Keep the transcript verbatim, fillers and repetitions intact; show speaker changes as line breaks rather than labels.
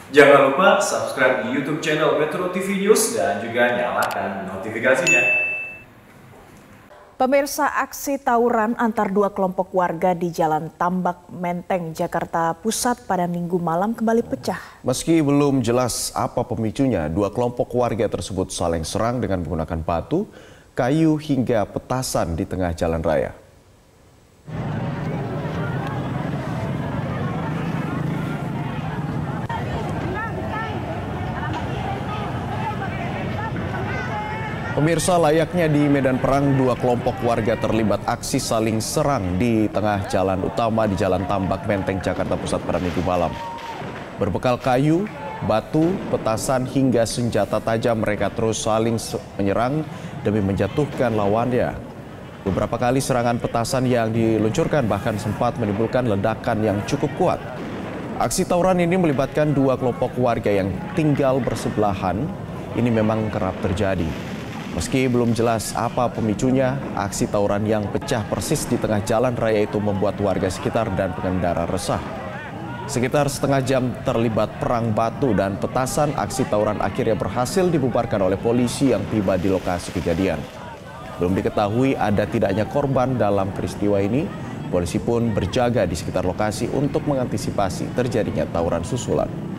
Jangan lupa subscribe di YouTube channel Metro T V News dan juga nyalakan notifikasinya.
Pemirsa, aksi tawuran antar dua kelompok warga di Jalan Tambak Menteng, Jakarta Pusat pada Minggu malam kembali pecah.
Meski belum jelas apa pemicunya, dua kelompok warga tersebut saling serang dengan menggunakan batu, kayu hingga petasan di tengah jalan raya. Pemirsa, layaknya di medan perang, dua kelompok warga terlibat aksi saling serang di tengah jalan utama di Jalan Tambak Menteng, Jakarta Pusat pada Minggu malam. Berbekal kayu, batu, petasan hingga senjata tajam, mereka terus saling menyerang demi menjatuhkan lawannya. Beberapa kali serangan petasan yang diluncurkan bahkan sempat menimbulkan ledakan yang cukup kuat. Aksi tawuran ini melibatkan dua kelompok warga yang tinggal bersebelahan. Ini memang kerap terjadi. Meski belum jelas apa pemicunya, aksi tawuran yang pecah persis di tengah jalan raya itu membuat warga sekitar dan pengendara resah. Sekitar setengah jam terlibat perang batu dan petasan, aksi tawuran akhirnya berhasil dibubarkan oleh polisi yang tiba di lokasi kejadian. Belum diketahui ada tidaknya korban dalam peristiwa ini. Polisi pun berjaga di sekitar lokasi untuk mengantisipasi terjadinya tawuran susulan.